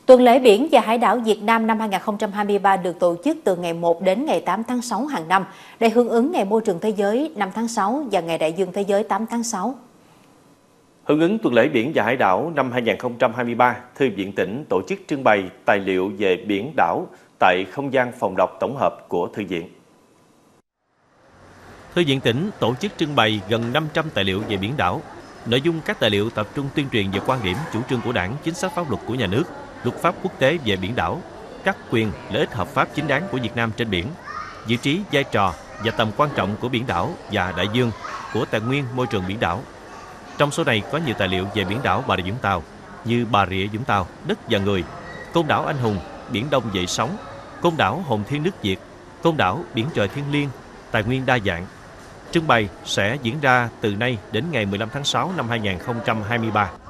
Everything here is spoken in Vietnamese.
Tuần lễ biển và hải đảo Việt Nam năm 2023 được tổ chức từ ngày 1 đến ngày 8 tháng 6 hàng năm để hưởng ứng Ngày Môi trường Thế giới 5 tháng 6 và Ngày Đại dương Thế giới 8 tháng 6. Hưởng ứng Tuần lễ biển và hải đảo năm 2023, Thư viện tỉnh tổ chức trưng bày tài liệu về biển đảo tại không gian phòng đọc tổng hợp của Thư viện. Thư viện tỉnh tổ chức trưng bày gần 500 tài liệu về biển đảo. Nội dung các tài liệu tập trung tuyên truyền về quan điểm, chủ trương của Đảng, chính sách pháp luật của nhà nước, luật pháp quốc tế về biển đảo, các quyền, lợi ích hợp pháp chính đáng của Việt Nam trên biển, vị trí, vai trò và tầm quan trọng của biển đảo và đại dương, của tài nguyên môi trường biển đảo. Trong số này có nhiều tài liệu về biển đảo Bà Rịa Vũng Tàu như Bà Rịa Vũng Tàu, đất và người, Côn đảo Anh Hùng, Biển Đông dậy sóng, Côn đảo Hồn Thiên nước Việt, Côn đảo Biển trời thiêng liêng, tài nguyên đa dạng. Trưng bày sẽ diễn ra từ nay đến ngày 15 tháng 6 năm 2023.